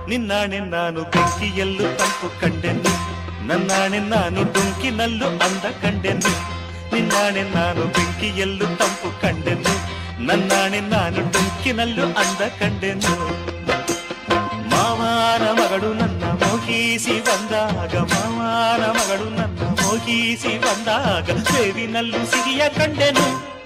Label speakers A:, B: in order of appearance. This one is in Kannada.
A: ನಿನ್ನಾಣೆ ನಾನು ಬೆಂಕಿಯಲ್ಲೂ ತಂಪು ಕಂಡೆನು, ನನ್ನಾಣೆ ನಾನು ಡುಂಕಿನಲ್ಲೂ ಅಂದ ಕಂಡೆನು. ನಿನ್ನಾಣೆ ನಾನು ಬೆಂಕಿಯಲ್ಲೂ ತಂಪು ಕಂಡೆನು, ನನ್ನಾಣೆ ನಾನು ಡುಂಕಿನಲ್ಲೂ ಅಂದ ಕಂಡೆನು. ಮಾವನ ಮಗಳು ನನ್ನ ಮೋಹಿಸಿ ಬಂದಾಗ, ಮಾವನ ಮಗಳು ನನ್ನ ಮೋಹಿಸಿ ಬಂದಾಗ, ಬೇವಿನಲ್ಲೂ ಸಿಹಿಯ ಕಂಡೆನು.